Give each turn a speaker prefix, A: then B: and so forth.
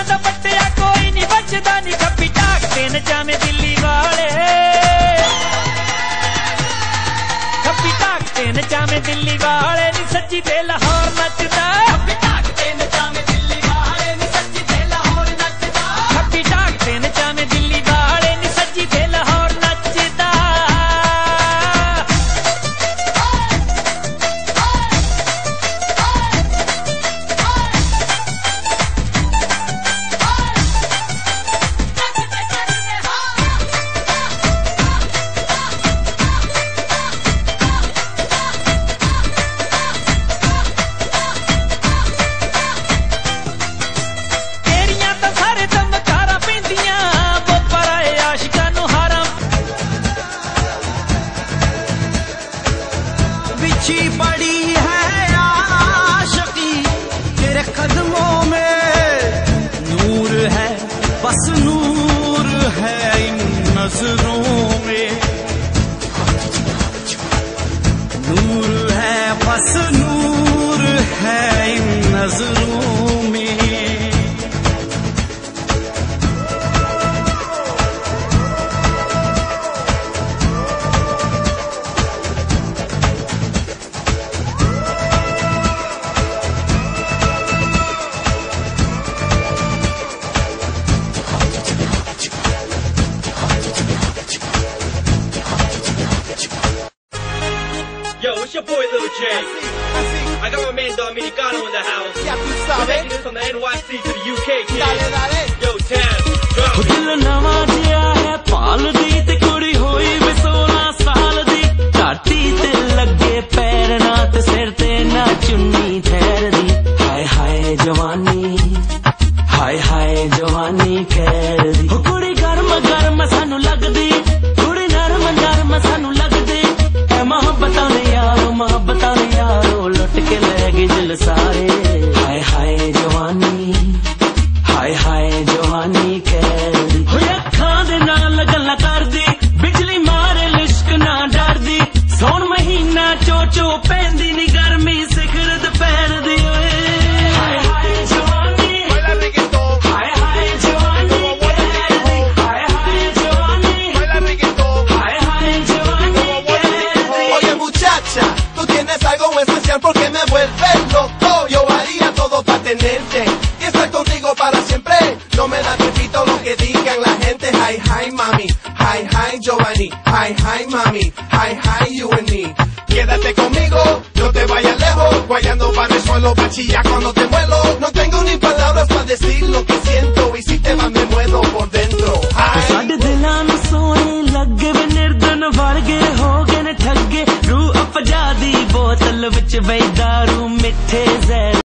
A: तो पट्टिया कोई नहीं बचदा नी खप्पी टाकते न जामे दिल्ली वाले खप्पी टाकते न जामे दिल्ली वाले नी सच्ची ते लाहौर नचदा खप्पी टाकते न जामे दिल्ली वाले नी सच्ची ते लाहौर नचदा खप्पी टाकते न जामे दिल्ली वाले नी सच्ची ते लाहौर नचदा
B: पड़ी है आशिकी तेरे कदमों में नूर है बस नूर है इन नजरों में नूर है बस नूर है इन नजरों में
C: Yo, it's your boy Lil J. I got my man Dominicano in the house. We're making it from the NYC to the UK, kid. Yo, Tam, drop it.
B: दिल नवा जिया है पाल दी ते कुड़ी होई वे 16 साल दी घाटी ते लगे पैर ना ते सिर ते ना चुन्नी ठहर दी हाय हाय जवानी खैर दी कुड़ी गर्म गर्म सानू लगदी कुड़ी नरम नरम सानू लगदी ऐ मोहब्बतां ने यारो लुट के ले गए दिल सारे हाय हाय जवानी खैर दी अखां दे नाल गल्लां करदी बिजली मारे लिश्क ना डरदी सौन महीना चो पैंदी नी गर्मी सिखर दोपहर दी हाय हाय जवानी
D: Baila reggaetón,
B: हाय हाय जवानी खैर दी हाय हाय जवानी
D: baila reggaetón.
B: हाय हाय जवानी खैर दी
D: Oye muchacha, tú tienes algo especial porque me vuelves loco. Yo haría todo para tenerte y estar contigo para siempre. No me da repito lo que digan la gente. Hi, hi, mami. Hi, hi, Giovanni. Hi, hi, mami. Hi, hi, you and me. Quédate conmigo, no te vayas lejos. Guayando para el suelo, bachilla cuando te muelo. No tengo ni palabras para decir lo que siento. Y si te vas me muero por dentro. Hi.
B: ਸਾਡੇ ਦਿਲਾਂ ਨੂੰ ਸੋਹਣੇ ਲੱਗੇ ਵੇ ਨਿਰਦਨ ਵਰਗੇ ਹੋ ਗਏ ਨੇ ਠੱਗੇ ਰੂਹ ਅਫਜਾ ਦੀ ਬੋਤਲ ਵਿੱਚ ਬਈ ਦਾਰੂ ਮਿੱਠੇ ਜ਼ਹਿਰ